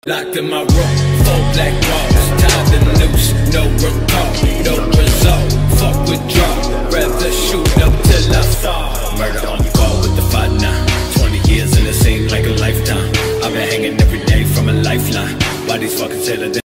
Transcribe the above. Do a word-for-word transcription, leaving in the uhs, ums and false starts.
Locked in my room, four black walls, tied the noose, no recall, no result. Fuck with draw, rather shoot up till I fall. Murder on call with the fight now. Twenty years and it seemed like a lifetime. I've been hanging every day from a lifeline. Why these fucking said